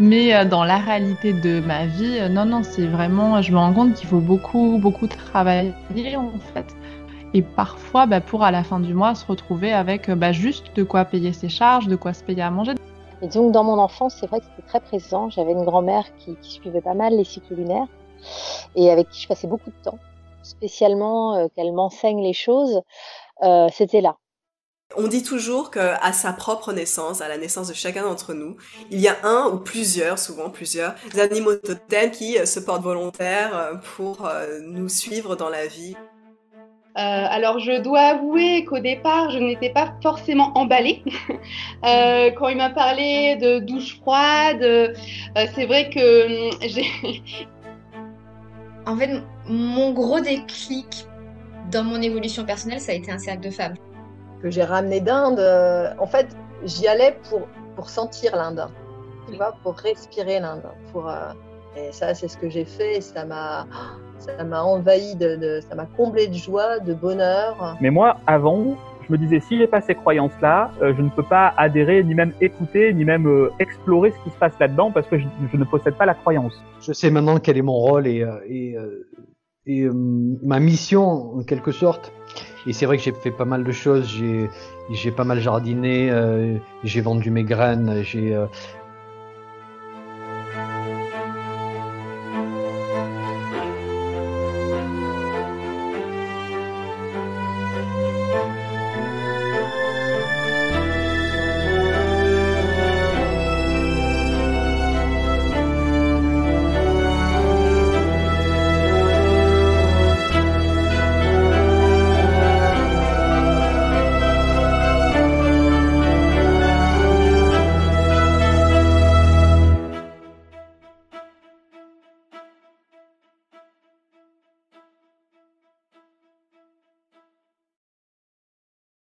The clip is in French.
Mais dans la réalité de ma vie, non, non, c'est vraiment, je me rends compte qu'il faut beaucoup, beaucoup travailler en fait. Et parfois, pour à la fin du mois, se retrouver avec juste de quoi payer ses charges, de quoi se payer à manger. Et donc, dans mon enfance, c'est vrai que c'était très présent. J'avais une grand-mère qui suivait pas mal les cycles lunaires et avec qui je passais beaucoup de temps, spécialement qu'elle m'enseigne les choses. C'était là. On dit toujours qu'à sa propre naissance, à la naissance de chacun d'entre nous, il y a un ou plusieurs, souvent plusieurs, animaux totems qui se portent volontaires pour nous suivre dans la vie. Alors je dois avouer qu'au départ, je n'étais pas forcément emballée. Quand il m'a parlé de douche froide, c'est vrai que j'ai... En fait, mon gros déclic dans mon évolution personnelle, ça a été un cercle de femmes. Que j'ai ramené d'Inde, en fait, j'y allais pour sentir l'Inde, tu vois, pour respirer l'Inde. Et ça, c'est ce que j'ai fait. Ça m'a envahi, ça m'a comblé de joie, de bonheur. Mais moi, avant, je me disais, si j'ai pas ces croyances-là, je ne peux pas adhérer, ni même écouter, ni même explorer ce qui se passe là-dedans, parce que je ne possède pas la croyance. Je sais maintenant quel est mon rôle et ma mission, en quelque sorte. Et c'est vrai que j'ai fait pas mal de choses. J'ai pas mal jardiné, j'ai vendu mes graines,